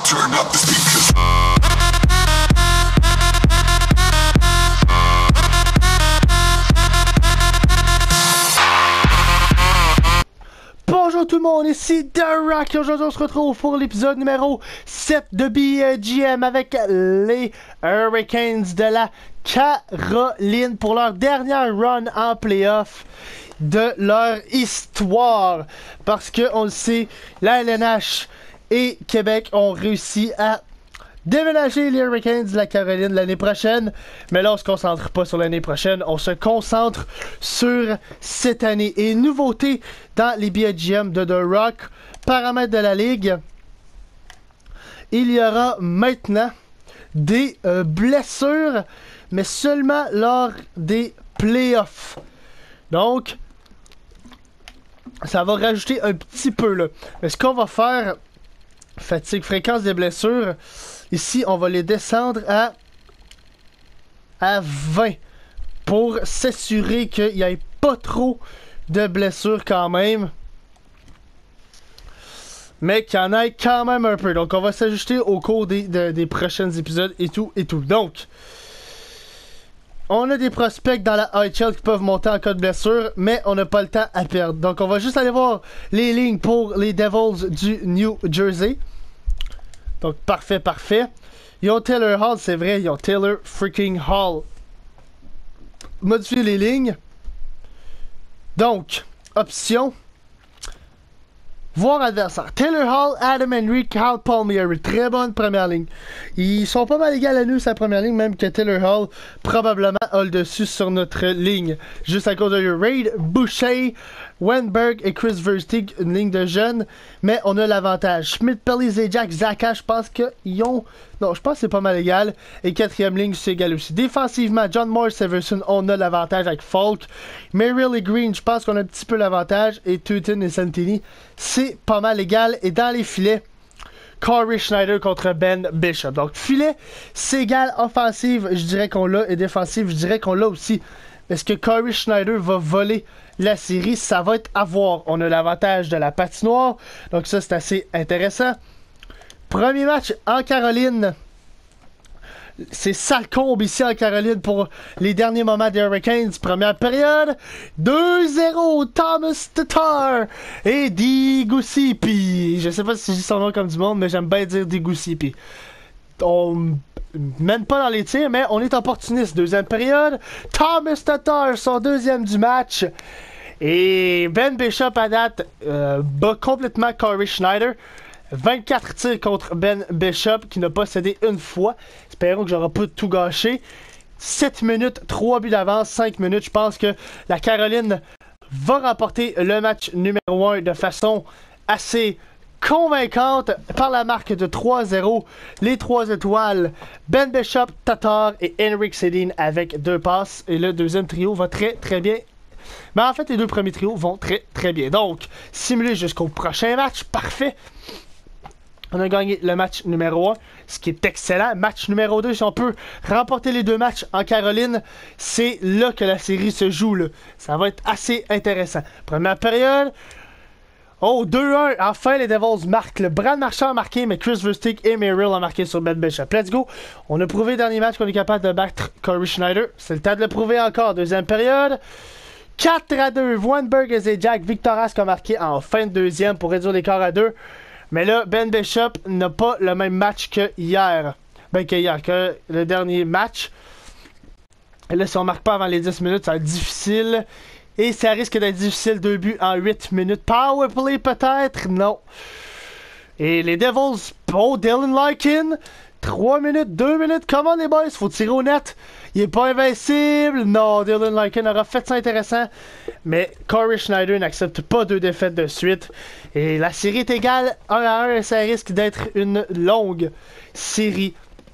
Turn up the speakers. Bonjour tout le monde, ici The Rock et aujourd'hui on se retrouve pour l'épisode numéro 7 de BGM avec les Hurricanes de la Caroline pour leur dernière run en playoff de leur histoire. Parce que on le sait, la LNH et Québec ont réussi à déménager les Hurricanes de la Caroline l'année prochaine, mais là on se concentre pas sur l'année prochaine, on se concentre sur cette année. Et nouveauté dans les billets GM de The Rock, paramètres de la ligue, il y aura maintenant des blessures, mais seulement lors des playoffs. Donc, ça va rajouter un petit peu là. Mais ce qu'on va faire, fatigue, fréquence des blessures, ici, on va les descendre à 20 pour s'assurer qu'il n'y ait pas trop de blessures quand même. Mais qu'il y en ait quand même un peu. Donc, on va s'ajuster au cours des prochains épisodes et tout et tout. Donc, on a des prospects dans la IHL qui peuvent monter en cas de blessure, mais on n'a pas le temps à perdre. Donc, on va juste aller voir les lignes pour les Devils du New Jersey. Donc, parfait, parfait. Ils ont Taylor Hall, c'est vrai, ils ont Taylor freaking Hall. Modifier les lignes. Donc, option. Voir adversaire. Taylor Hall, Adam Henry, Carl Palmieri. Très bonne première ligne. Ils sont pas mal égales à nous, sa première ligne, même que Taylor Hall probablement a le dessus sur notre ligne. Juste à cause de Raid, Boucher, Wenberg et Chris Versteeg, une ligne de jeunes. Mais on a l'avantage. Schmidt, Pelly, Zajac, Zaka, je pense qu'ils ont... Non, je pense que c'est pas mal égal. Et quatrième ligne, c'est égal aussi. Défensivement, John Moore, Severson, on a l'avantage avec Falk. Merrill et Green, je pense qu'on a un petit peu l'avantage. Et Tutin et Santini, c'est pas mal égal. Et dans les filets, Corey Schneider contre Ben Bishop. Donc, filet, c'est égal. Offensive, je dirais qu'on l'a. Et défensive, je dirais qu'on l'a aussi. Est-ce que Corey Schneider va voler la série? Ça va être à voir. On a l'avantage de la patinoire. Donc, ça, c'est assez intéressant. Premier match en Caroline. C'est Salcombe ici en Caroline pour les derniers moments des Hurricanes. Première période. 2-0. Thomas Tatar et Degusipi. Je sais pas si je dis son nom comme du monde, mais j'aime bien dire Degusipi. On mène pas dans les tirs, mais on est opportuniste. Deuxième période. Thomas Tatar, son deuxième du match. Et Ben Bishop à date bat complètement Corey Schneider. 24 tirs contre Ben Bishop qui n'a pas cédé une fois. Espérons que j'aurai pas tout gâché. 7 minutes, 3 buts d'avance, 5 minutes. Je pense que la Caroline va remporter le match numéro 1 de façon assez convaincante par la marque de 3-0. Les 3 étoiles, Ben Bishop, Tatar et Henrik Sedin avec 2 passes. Et le deuxième trio va très très bien. Mais en fait, les deux premiers trios vont très très bien. Donc, simulé jusqu'au prochain match. Parfait. On a gagné le match numéro 1, ce qui est excellent. Match numéro 2, si on peut remporter les deux matchs en Caroline, c'est là que la série se joue. Là. Ça va être assez intéressant. Première période. Oh, 2-1. Enfin, les Devils marquent. Le Brad Marchand a marqué, mais Chris Versteeg et Merrill ont marqué sur Ben Bishop. Let's go. On a prouvé dernier match qu'on est capable de battre Corey Schneider. C'est le temps de le prouver encore. Deuxième période. 4-2. Wenberg et Zajac. Victoras qui a marqué en fin de deuxième pour réduire l'écart à 2. Mais là, Ben Bishop n'a pas le même match que hier. Que le dernier match. Et là, si on ne marque pas avant les 10 minutes, ça va être difficile. Et ça risque d'être difficile, 2 buts en 8 minutes. Power play peut-être? Non. Et les Devils, oh, Dylan Larkin. 3 minutes, 2 minutes. Comment les boys? Faut tirer au net. Il est pas invincible. Non, Dylan Larkin aura fait ça intéressant. Mais Corey Schneider n'accepte pas 2 défaites de suite. Et la série est égale 1-1 et ça risque d'être une longue série.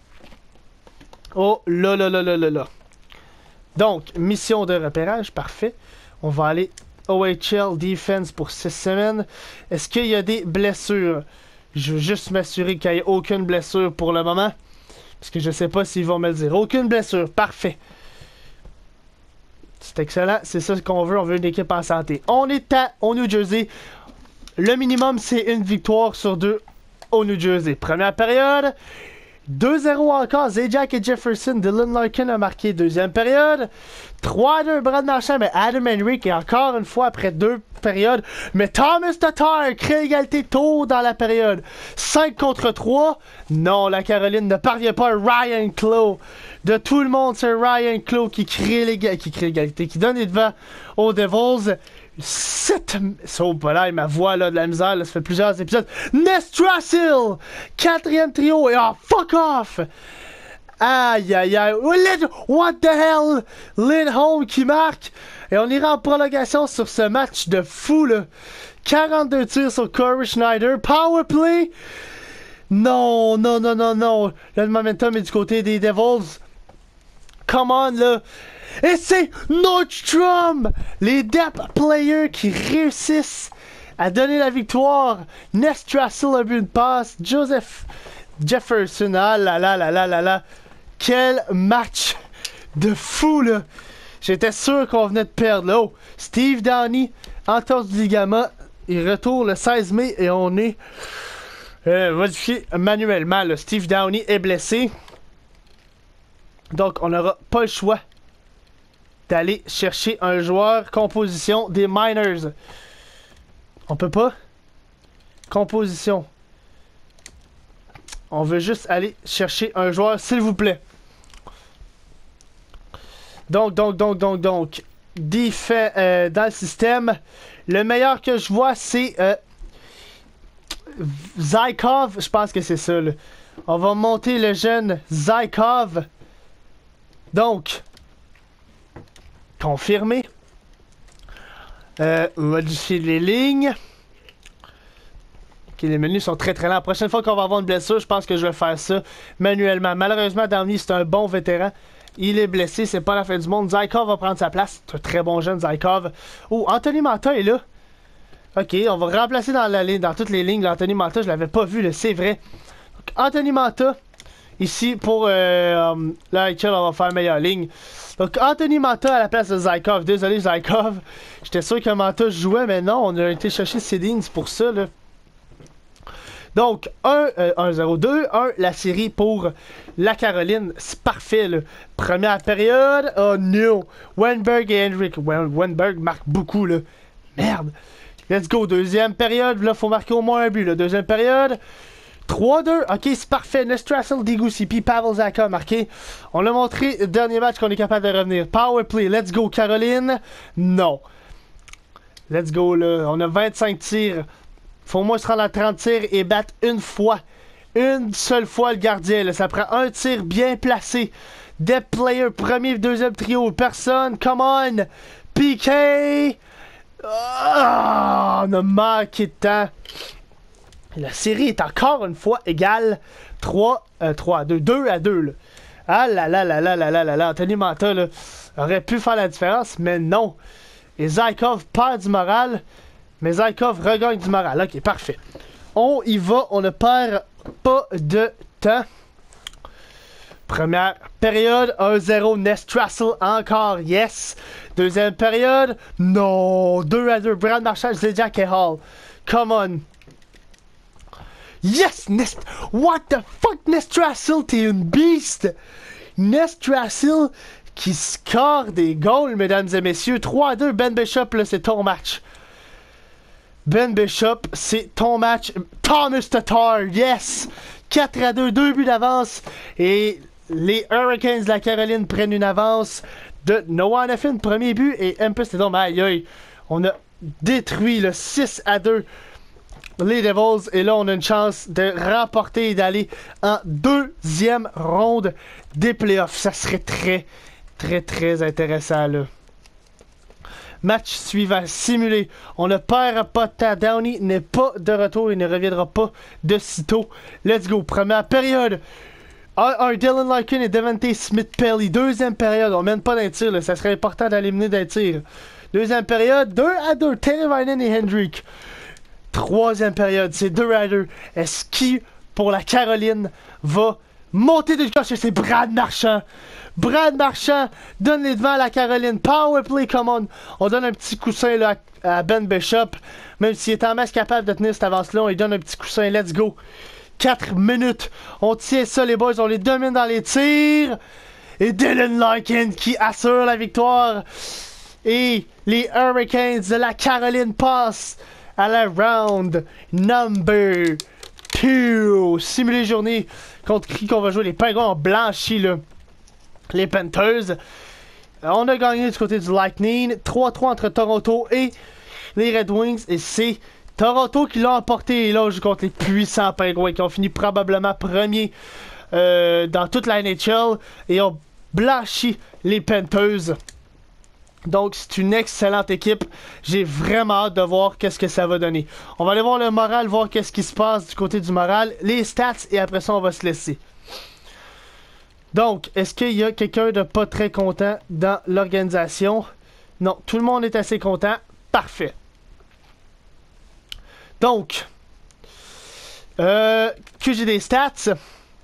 Oh là là là là là là. Donc, mission de repérage, parfait. On va aller OHL Defense pour 6 semaines. Est-ce qu'il y a des blessures? Je veux juste m'assurer qu'il n'y ait aucune blessure pour le moment. Parce que je sais pas s'ils vont me le dire. Aucune blessure, parfait. C'est excellent, c'est ça qu'on veut. On veut une équipe en santé. On est au New Jersey. Le minimum, c'est une victoire sur 2 au New Jersey. Première période. 2-0 encore, Zajac et Jefferson. Dylan Larkin a marqué deuxième période. 3-2 Brad Marchand, mais Adam Henrique, et encore une fois après 2 périodes. Mais Thomas Tatar crée égalité tôt dans la période. 5 contre 3. Non, la Caroline ne parvient pas à Ryan Clough. De tout le monde, c'est Ryan Clough qui crée l'égalité, qui donne les devants aux Devils. 7... Oh, voilà, ma voix là, de la misère, là, ça fait plusieurs épisodes. Nestrasil! 4e trio et fuck off! Aïe aïe aïe. What the hell? Lindholm qui marque. Et on ira en prolongation sur ce match de fou là. 42 tirs sur Corey Schneider. Power play. Non, non, non, non, non. Le momentum est du côté des Devils. Come on là. Et c'est Nordstrom! Les depth players qui réussissent à donner la victoire. Nestrasil a bu une passe. Joseph Jefferson, ah là là là là là là. Quel match de fou là. J'étais sûr qu'on venait de perdre là. Oh, Steve Downey, entorse du ligament. Il retourne le 16 mai et on est modifié manuellement. Là. Steve Downey est blessé. Donc on n'aura pas le choix d'aller chercher un joueur composition des Miners. On peut pas? Composition. On veut juste aller chercher un joueur, s'il vous plaît. Donc. Dans le système, le meilleur que je vois, c'est Zykov. Je pense que c'est ça, là. On va monter le jeune Zykov. Donc, confirmé. Modifier les lignes. Ok, les menus sont très lents. La prochaine fois qu'on va avoir une blessure, je pense que je vais faire ça manuellement. Malheureusement, Downey, c'est un bon vétéran. Il est blessé, c'est pas la fin du monde. Zykov va prendre sa place. C'est un très bon jeune, Zykov. Oh, Anthony Mantha est là. Ok, on va remplacer dans la ligne, dans toutes les lignes. L'Anthony Mantha, je l'avais pas vu, c'est vrai. Donc, Anthony Mantha, ici pour la HL, on va faire meilleure ligne. Donc, Anthony Mantha à la place de Zykov. Désolé, Zykov. J'étais sûr que Mantha jouait, mais non, on a été chercher Céline, c'est pour ça, là. Donc, 1-0-2, la série pour la Caroline. C'est parfait, là. Première période. Oh non. Wenberg et Henrik. Wenberg marque beaucoup, là. Merde. Let's go. Deuxième période. Là, faut marquer au moins un but, là. Deuxième période. 3-2. Ok, c'est parfait. Nestrasil, Degusipi, Pavel Zacha marqué. On l'a montré, dernier match qu'on est capable de revenir. Power play. Let's go, Caroline. Non. Let's go, là. On a 25 tirs. Faut au moins se rendre à 30 tirs et battre une fois. Une seule fois le gardien. Là. Ça prend un tir bien placé. Depth player, premier, deuxième trio. Personne. Come on. PK. Oh, on a manqué de temps. La série est encore une fois égale. 2-2 là. Ah là là là là là là là là. Anthony Mantha là, aurait pu faire la différence, mais non. Et Zykov perd du moral. Mais Zykov regagne du moral. Ok, parfait. On y va. On ne perd pas de temps. Première période. 1-0. Nestrasil encore. Yes. Deuxième période. Non. 2-2. Brad Marchand, Zajac et Hall. Come on. Yes. What the fuck, Nestrasil? T'es une beast. Nestrasil qui score des goals, mesdames et messieurs. 3-2. Ben Bishop, là, c'est ton match. Ben Bishop, c'est ton match. Thomas Tatar, yes! 4-2, 2 buts d'avance. Et les Hurricanes de la Caroline prennent une avance de Noah Hanifin, premier but. Et Empus, c'est donc, aïe aïe. On a détruit le 6-2 les Devils. Et là, on a une chance de remporter et d'aller en deuxième ronde des playoffs. Ça serait très intéressant, là. Match suivant, simulé. On ne perd pas de temps. Downey n'est pas de retour. Il ne reviendra pas de sitôt. Let's go. Première période. Un Dylan Larkin et Devante Smith-Pelly. Deuxième période. On mène pas d'un tir. Là. Ça serait important d'aller mener d'un tir. Deuxième période. 2-2. Teravainen et Hendrick. Troisième période. C'est 2-2. Est-ce qui, pour la Caroline, va monter de coche? C'est Brad Marchand. Brad Marchand donne les devants à la Caroline. Power play, come on. On donne un petit coussin là, à Ben Bishop. Même s'il est en masse capable de tenir cette avance-là, on lui donne un petit coussin. Let's go. 4 minutes. On tient ça, les boys. On les domine dans les tirs. Et Dylan Larkin qui assure la victoire. Et les Hurricanes de la Caroline passent à la round number 2. Simulée journée contre qui qu'on va jouer. Les Pingouins ont blanchi là. Les Panthers. On a gagné du côté du Lightning. 3-3 entre Toronto et les Red Wings. Et c'est Toronto qui l'a emporté. Et là, on joue contre les puissants Pingouins qui ont fini probablement premier dans toute la NHL. Et ont blanchi les Panthers. Donc, c'est une excellente équipe. J'ai vraiment hâte de voir qu'est-ce que ça va donner. On va aller voir le moral, voir qu'est-ce qui se passe du côté du moral, les stats, et après ça, on va se laisser. Donc, est-ce qu'il y a quelqu'un de pas très content dans l'organisation? Non, tout le monde est assez content. Parfait. Donc, que j'ai des stats.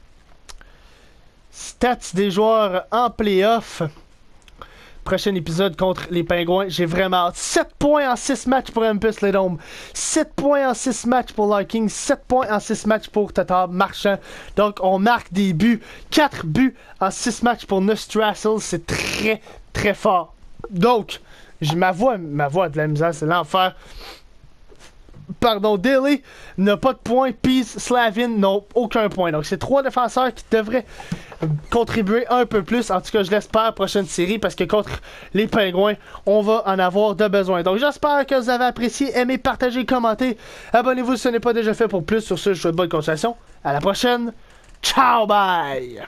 Stats des joueurs en playoff. Prochain épisode contre les Pingouins. J'ai vraiment hâte. 7 points en 6 matchs pour Hampus Lindholm. 7 points en 6 matchs pour Larkin. 7 points en 6 matchs pour Tatar Marchand. Donc, on marque des buts. 4 buts en 6 matchs pour Nustrassel. C'est très, très fort. Donc, ma voix a de la misère. C'est l'enfer. Pardon, Daly n'a pas de points. Peace, Slavin n'ont aucun point. Donc, c'est 3 défenseurs qui devraient contribuer un peu plus. En tout cas, je l'espère, prochaine série, parce que contre les Pingouins, on va en avoir de besoin. Donc, j'espère que vous avez apprécié, aimé, partagé, commenté. Abonnez-vous si ce n'est pas déjà fait pour plus. Sur ce, je vous souhaite bonne continuation. À la prochaine. Ciao, bye!